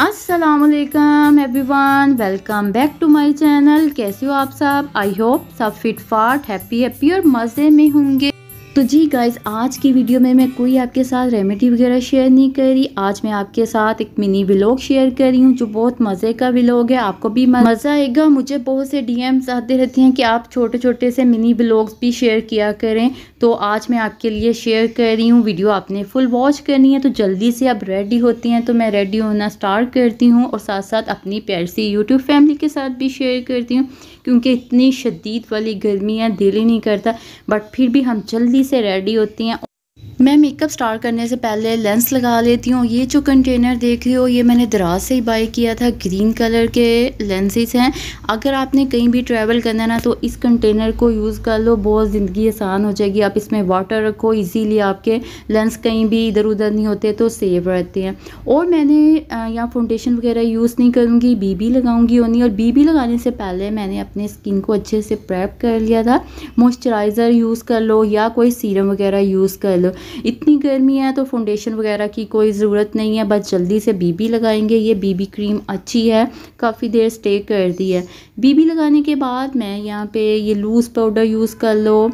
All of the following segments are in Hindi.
अस्सलामुअलैकुम everyone, welcome back to my channel. कैसे हो आप सब? आई होप सब फिट फाट हैप्पी और मज़े में होंगे। तो जी गाइस, आज की वीडियो में मैं कोई आपके साथ रेमेडी वगैरह शेयर नहीं कर रही। आज मैं आपके साथ एक मिनी व्लॉग शेयर कर रही हूँ जो बहुत मज़े का व्लॉग है। आपको भी मज़ा आएगा। मुझे बहुत से डीएम्स आते रहते हैं कि आप छोटे छोटे से मिनी व्लॉग्स भी शेयर किया करें, तो आज मैं आपके लिए शेयर कर रही हूँ। वीडियो आपने फुल वॉच करनी है, तो जल्दी से आप रेडी होती हैं तो मैं रेडी होना स्टार्ट करती हूँ और साथ साथ अपनी प्यारी सी यूट्यूब फैमिली के साथ भी शेयर करती हूँ, क्योंकि इतनी शदीद वाली गर्मी है, दिल ही नहीं करता, बट फिर भी हम जल्दी से रेडी होती हैं। मैं मेकअप स्टार्ट करने से पहले लेंस लगा लेती हूँ। ये जो कंटेनर देख रहे हो, ये मैंने दराज से ही बाय किया था। ग्रीन कलर के लेंसेज हैं। अगर आपने कहीं भी ट्रैवल करना है ना, तो इस कंटेनर को यूज़ कर लो, बहुत ज़िंदगी आसान हो जाएगी। आप इसमें वाटर रखो, इजीली आपके लेंस कहीं भी इधर उधर नहीं होते, तो सेव रहते हैं। और मैंने यहाँ फाउंडेशन वगैरह यूज़ नहीं करूँगी, बीबी लगाऊंगी ओनली। और बीबी लगाने से पहले मैंने अपने स्किन को अच्छे से प्रेप कर लिया था। मॉइस्चराइज़र यूज़ कर लो या कोई सीरम वगैरह यूज़ कर लो। इतनी गर्मी है तो फाउंडेशन वगैरह की कोई ज़रूरत नहीं है, बस जल्दी से बीबी लगाएंगे। ये बीबी क्रीम अच्छी है, काफ़ी देर स्टे करती है। बीबी लगाने के बाद मैं यहाँ पे ये लूज़ पाउडर यूज़ कर लो,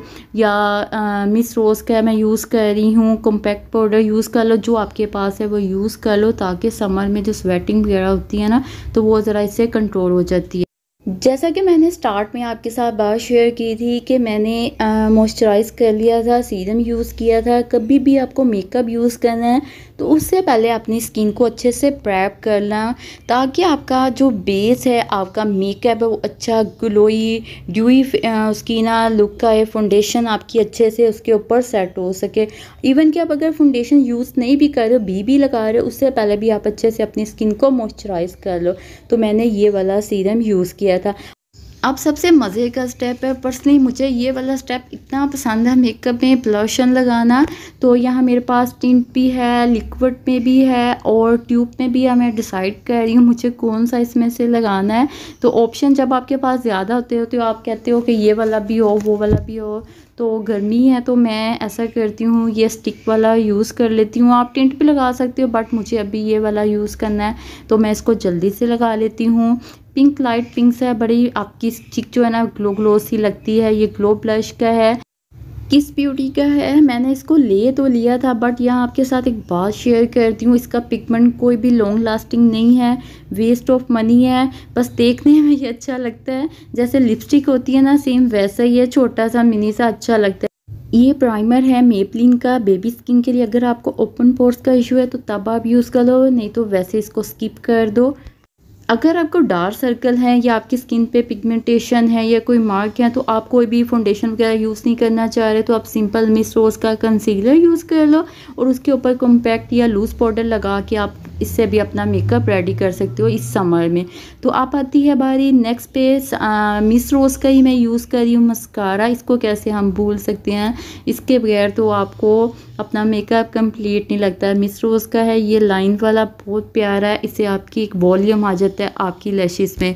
या मिस रोज़ का मैं यूज़ कर रही हूँ। कॉम्पैक्ट पाउडर यूज़ कर लो, जो आपके पास है वो यूज़ कर लो, ताकि समर में जो स्वेटिंग वगैरह होती है ना, तो वो ज़रा इससे कंट्रोल हो जाती है। जैसा कि मैंने स्टार्ट में आपके साथ बात शेयर की थी कि मैंने मॉइस्चराइज़ कर लिया था, सीरम यूज़ किया था। कभी भी आपको मेकअप यूज़ करना है तो उससे पहले अपनी स्किन को अच्छे से प्रेप करना, ताकि आपका जो बेस है, आपका मेकअप है, वो अच्छा ग्लोई ड्यूई उसकी ना लुक का है। फाउंडेशन आपकी अच्छे से उसके ऊपर सेट हो सके। इवन कि आप अगर फाउंडेशन यूज़ नहीं भी कर रहे हो, बीबी लगा रहे हो, उससे पहले भी आप अच्छे से अपनी स्किन को मॉइस्चराइज़ कर लो। तो मैंने ये वाला सीरम यूज़ किया था। अब सबसे मज़े का स्टेप है, पर्सनली मुझे ये वाला स्टेप इतना पसंद है मेकअप में, ब्लशन लगाना। तो यहाँ मेरे पास टिंट भी है, लिक्विड में भी है और ट्यूब में भी है। मैं डिसाइड कर रही हूँ मुझे कौन सा इसमें से लगाना है। तो ऑप्शन जब आपके पास ज़्यादा होते हो तो आप कहते हो कि ये वाला भी हो, वो वाला भी हो। तो गर्मी है तो मैं ऐसा करती हूँ, ये स्टिक वाला यूज़ कर लेती हूँ। आप टिंट भी लगा सकते हो, बट मुझे अभी ये वाला यूज़ करना है, तो मैं इसको जल्दी से लगा लेती हूँ। पिंक, लाइट पिंक से बड़ी आपकी स्टिक जो है ना, ग्लो ग्लो सी लगती है। ये ग्लो ब्लश का है, किस ब्यूटी का है। मैंने इसको ले तो लिया था, बट यहाँ आपके साथ एक बात शेयर करती हूँ। इसका पिगमेंट कोई भी लॉन्ग लास्टिंग नहीं है, वेस्ट ऑफ मनी है। बस देखने में ये अच्छा लगता है, जैसे लिपस्टिक होती है ना, सेम वैसा ही है, छोटा सा मिनी सा, अच्छा लगता है। ये प्राइमर है मेबलिन का, बेबी स्किन के लिए। अगर आपको ओपन पोर्स का इशू है तो तब आप यूज़ कर लो, नहीं तो वैसे इसको स्किप कर दो। अगर आपको डार्क सर्कल है या आपकी स्किन पे पिगमेंटेशन है या कोई मार्क है, तो आप कोई भी फाउंडेशन वगैरह यूज़ नहीं करना चाह रहे, तो आप सिंपल मिस रोज़ का कंसीलर यूज़ कर लो और उसके ऊपर कॉम्पैक्ट या लूज़ पाउडर लगा के आप इससे भी अपना मेकअप रेडी कर सकते हो इस समर में। तो आप आती है बारी नेक्स्ट पे मिस रोज़ का ही मैं यूज़ कर रही हूँ मस्कारा। इसको कैसे हम भूल सकते हैं, इसके बगैर तो आपको अपना मेकअप कंप्लीट नहीं लगता। मिस रोज़ का है, ये लाइन वाला बहुत प्यारा है। इससे आपकी एक वॉल्यूम आ जाता है आपकी लैशेस में।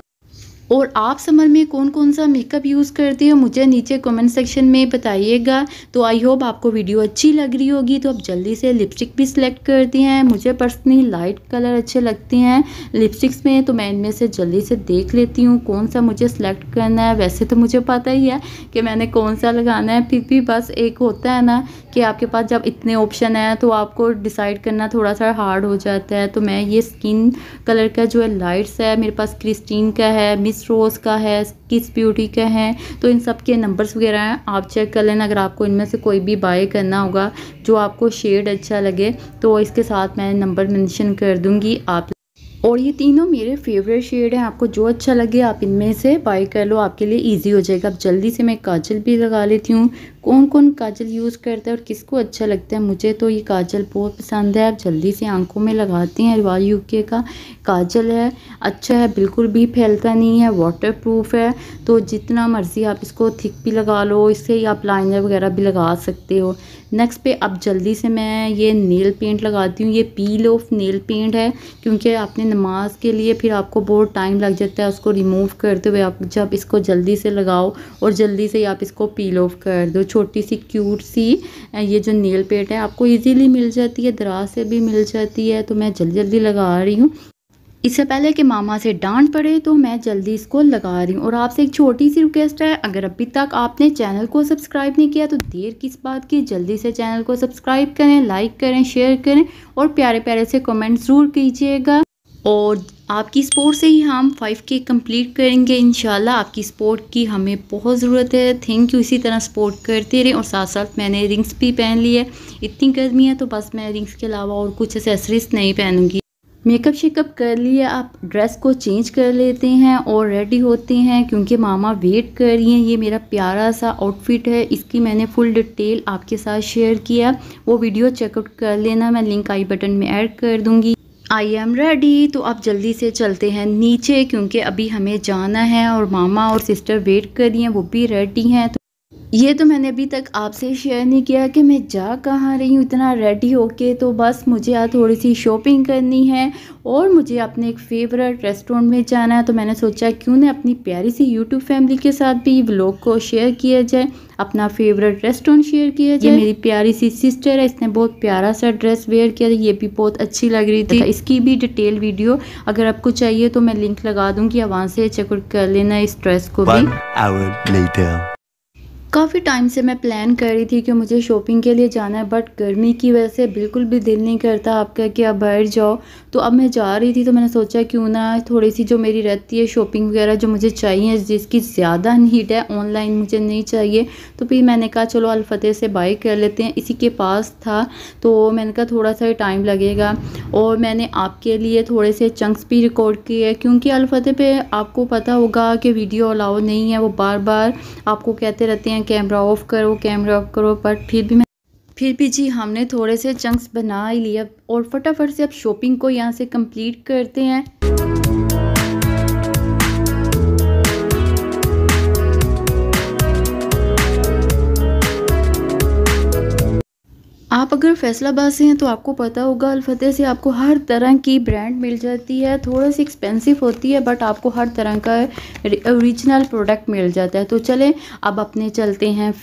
और आप समर में कौन कौन सा मेकअप यूज़ करते हो, मुझे नीचे कमेंट सेक्शन में बताइएगा। तो आई होप आपको वीडियो अच्छी लग रही होगी। तो आप जल्दी से लिपस्टिक भी सिलेक्ट करती हैं। मुझे पर्सनली लाइट कलर अच्छे लगते हैं लिपस्टिक्स में, तो मैं इनमें से जल्दी से देख लेती हूँ कौन सा मुझे सिलेक्ट करना है। वैसे तो मुझे पता ही है कि मैंने कौन सा लगाना है, फिर भी बस एक होता है ना कि आपके पास जब इतने ऑप्शन हैं तो आपको डिसाइड करना थोड़ा सा हार्ड हो जाता है। तो मैं ये स्किन कलर का जो है लाइट्स है, मेरे पास क्रिस्टीन का है, मिस रोज़ का है, किस ब्यूटी का है। तो इन सब के नंबर्स वगैरह हैं, आप चेक कर लेना। अगर आपको इनमें से कोई भी बाय करना होगा जो आपको शेड अच्छा लगे, तो इसके साथ मैं नंबर मेंशन कर दूंगी आप। और ये तीनों मेरे फेवरेट शेड हैं, आपको जो अच्छा लगे आप इनमें से बाय कर लो, आपके लिए इजी हो जाएगा। अब जल्दी से मैं काजल भी लगा लेती हूँ। कौन कौन काजल यूज़ करता है और किसको अच्छा लगता है, मुझे तो ये काजल बहुत पसंद है। आप जल्दी से आंखों में लगाते हैं। रिवाज यूके का काजल है, अच्छा है, बिल्कुल भी फैलता नहीं है, वाटर प्रूफ है। तो जितना मर्ज़ी आप इसको थिक भी लगा लो, इससे ही आप लाइनर वगैरह भी लगा सकते हो। नेक्स्ट पे अब जल्दी से मैं ये नेल पेंट लगाती हूँ। ये पील ऑफ नेल पेंट है, क्योंकि आपने नमाज के लिए फिर आपको बहुत टाइम लग जाता है उसको रिमूव करते हुए। आप जब इसको जल्दी से लगाओ और जल्दी से आप इसको पील ऑफ कर दो। छोटी सी क्यूट सी ये जो नेल पेंट है आपको इजीली मिल जाती है, दराज से भी मिल जाती है। तो मैं जल्दी जल्दी लगा रही हूँ। इससे पहले कि मामा से डांट पड़े तो मैं जल्दी इसको लगा रही हूँ। और आपसे एक छोटी सी रिक्वेस्ट है, अगर अभी तक आपने चैनल को सब्सक्राइब नहीं किया तो देर किस बात की, जल्दी से चैनल को सब्सक्राइब करें, लाइक करें, शेयर करें और प्यारे प्यारे से कमेंट ज़रूर कीजिएगा। और आपकी सपोर्ट से ही हम 5K कंप्लीट करेंगे इंशाल्लाह। आपकी सपोर्ट की हमें बहुत ज़रूरत है। Thank you. इसी तरह सपोर्ट करते रहें। और साथ साथ मैंने रिंग्स भी पहन ली है। इतनी गर्मी है तो बस मैं रिंग्स के अलावा और कुछ एक्सेसरीज नहीं पहनूंगी। मेकअप शेकअप कर लिया, आप ड्रेस को चेंज कर लेते हैं और रेडी होते हैं क्योंकि मामा वेट कर रही हैं। ये मेरा प्यारा सा आउटफिट है, इसकी मैंने फुल डिटेल आपके साथ शेयर किया, वो वीडियो चेकआउट कर लेना, मैं लिंक आई बटन में ऐड कर दूंगी। I am ready. तो अब जल्दी से चलते हैं नीचे क्योंकि अभी हमें जाना है और मामा और सिस्टर वेट कर रही हैं, वो भी रेडी हैं। तो ये तो मैंने अभी तक आपसे शेयर नहीं किया कि मैं जा कहाँ रही हूँ इतना रेडी होके। तो बस मुझे आज थोड़ी सी शॉपिंग करनी है और मुझे अपने एक फेवरेट रेस्टोरेंट में जाना है। तो मैंने सोचा क्यों ना अपनी प्यारी सी यूट्यूब फैमिली के साथ भी व्लॉग को शेयर किया जाए, अपना फेवरेट रेस्टोरेंट शेयर किया जाए। ये मेरी प्यारी सी सिस्टर है, इसने बहुत प्यारा सा ड्रेस वेयर किया, ये भी बहुत अच्छी लग रही थी। इसकी भी डिटेल वीडियो अगर आपको चाहिए तो मैं लिंक लगा दूंगी, आप वहाँ से चेकआउट कर लेना इस ड्रेस को भी। काफ़ी टाइम से मैं प्लान कर रही थी कि मुझे शॉपिंग के लिए जाना है, बट गर्मी की वजह से बिल्कुल भी दिल नहीं करता आपका कि आप बाहर जाओ। तो अब मैं जा रही थी तो मैंने सोचा क्यों ना थोड़ी सी जो मेरी रहती है शॉपिंग वगैरह जो मुझे चाहिए, जिसकी ज़्यादा नीड है, ऑनलाइन मुझे नहीं चाहिए, तो फिर मैंने कहा चलो अल फतेह से बाई कर लेते हैं। इसी के पास था तो मैंने कहा थोड़ा सा टाइम लगेगा। और मैंने आपके लिए थोड़े से चंक्स भी रिकॉर्ड किए क्योंकि अल फतेह पे आपको पता होगा कि वीडियो अलाउ नहीं है, वो बार बार आपको कहते रहते हैं कैमरा ऑफ करो, कैमरा ऑफ करो, बट फिर भी जी हमने थोड़े से चंक्स बना ही लिया। और फटाफट से अब शॉपिंग को यहाँ से कंप्लीट करते हैं। आप अगर फैसलाबाद से हैं तो आपको पता होगा अल फतेह से आपको हर तरह की ब्रांड मिल जाती है, थोड़ा सी एक्सपेंसिव होती है बट आपको हर तरह का ओरिजिनल प्रोडक्ट मिल जाता है। तो चलें अब अपने चलते हैं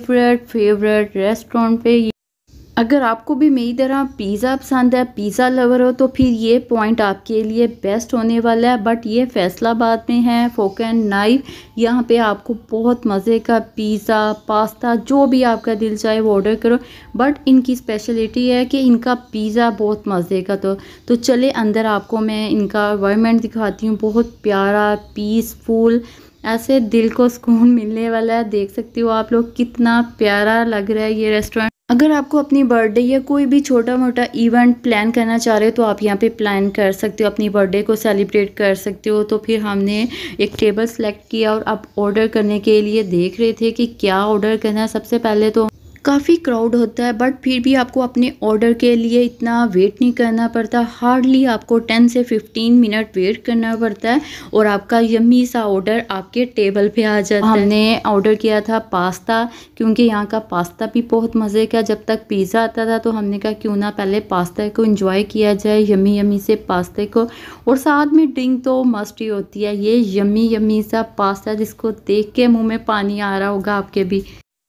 फेवरेट रेस्टोरेंट पे। अगर आपको भी मेरी तरह पिज़्ज़ा पसंद है, पिज़्ज़ा लवर हो, तो फिर ये पॉइंट आपके लिए बेस्ट होने वाला है। बट ये फैसलाबाद में है, फोक एंड नाइफ। यहाँ पे आपको बहुत मज़े का पिज़्ज़ा, पास्ता, जो भी आपका दिल चाहे वो ऑर्डर करो। बट इनकी स्पेशलिटी है कि इनका पिज़्ज़ा बहुत मज़े का। तो चले अंदर आपको मैं इनका एनवायरनमेंट दिखाती हूँ। बहुत प्यारा, पीसफुल, ऐसे दिल को सुकून मिलने वाला है। देख सकते हो आप लोग कितना प्यारा लग रहा है ये रेस्टोरेंट। अगर आपको अपनी बर्थडे या कोई भी छोटा मोटा इवेंट प्लान करना चाह रहे हो तो आप यहाँ पे प्लान कर सकते हो, अपनी बर्थडे को सेलिब्रेट कर सकते हो। तो फिर हमने एक टेबल सेलेक्ट किया और अब ऑर्डर करने के लिए देख रहे थे कि क्या ऑर्डर करना है। सबसे पहले तो काफ़ी क्राउड होता है बट फिर भी आपको अपने ऑर्डर के लिए इतना वेट नहीं करना पड़ता। हार्डली आपको 10 से 15 मिनट वेट करना पड़ता है और आपका यम्मी सा ऑर्डर आपके टेबल पे आ जाता है। हमने ऑर्डर किया था पास्ता क्योंकि यहाँ का पास्ता भी बहुत मज़े का। जब तक पिज़्ज़ा आता था तो हमने कहा क्यों ना पहले पास्ता को एंजॉय किया जाए, यम्मी से पास्ते को। और साथ में ड्रिंक तो मस्ट ही होती है। ये यम्मी सा पास्ता जिसको देख के मुँह में पानी आ रहा होगा आपके भी।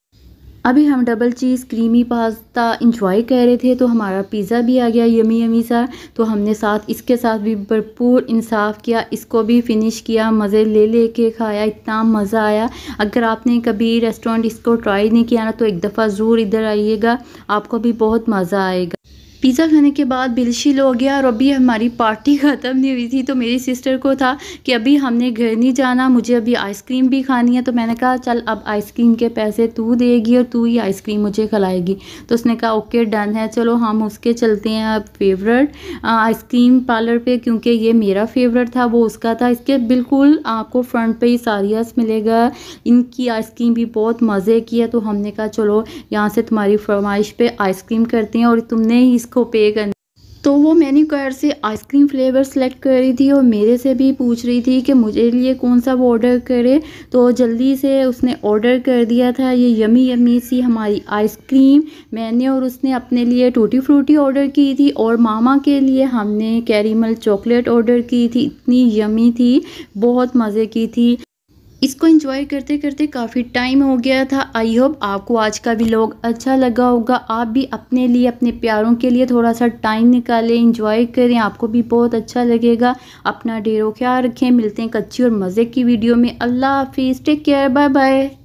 अभी हम double cheese creamy pasta enjoy कर रहे थे तो हमारा पिज़्ज़ा भी आ गया यम्मी सा। तो हमने साथ इसके साथ भी भरपूर इंसाफ किया, इसको भी फिनिश किया, मज़े ले के खाया, इतना मज़ा आया। अगर आपने कभी रेस्टोरेंट इसको ट्राई नहीं किया ना तो एक दफ़ा ज़रूर इधर आइएगा, आपको भी बहुत मज़ा आएगा। पिज़्ज़ा खाने के बाद बिल शिल हो गया और अभी हमारी पार्टी ख़त्म नहीं हुई थी। तो मेरी सिस्टर को था कि अभी हमने घर नहीं जाना, मुझे अभी आइसक्रीम भी खानी है। तो मैंने कहा चल अब आइसक्रीम के पैसे तू देगी और तू ही आइसक्रीम मुझे खिलाएगी। तो उसने कहा ओके डन है, चलो हम उसके चलते हैं अब फेवरेट आइसक्रीम पार्लर पे क्योंकि ये मेरा फेवरेट था, वो उसका था। इसके बिल्कुल आपको फ्रंट पे ही सारियास मिलेगा। इनकी आइसक्रीम भी बहुत मज़े की है। तो हमने कहा चलो यहाँ से तुम्हारी फरमाइश पे आइसक्रीम करते हैं और तुमने ही को पे करना। तो वो मेन्यू कार्ड से आइसक्रीम फ्लेवर सेलेक्ट कर रही थी और मेरे से भी पूछ रही थी कि मुझे लिए कौन सा वो ऑर्डर करे। तो जल्दी से उसने ऑर्डर कर दिया था ये यम्मी सी हमारी आइसक्रीम। मैंने और उसने अपने लिए टूटी फ्रूटी ऑर्डर की थी और मामा के लिए हमने कैरीमल चॉकलेट ऑर्डर की थी। इतनी यम्मी थी, बहुत मज़े की थी। इसको एंजॉय करते करते काफ़ी टाइम हो गया था। आई होप आपको आज का व्लॉग अच्छा लगा होगा। आप भी अपने लिए, अपने प्यारों के लिए थोड़ा सा टाइम निकालें, एंजॉय करें, आपको भी बहुत अच्छा लगेगा। अपना ढेरों ख्याल रखें। मिलते हैं एक अच्छी और मज़े की वीडियो में। अल्लाह हाफिज़, टेक केयर, बाय बाय।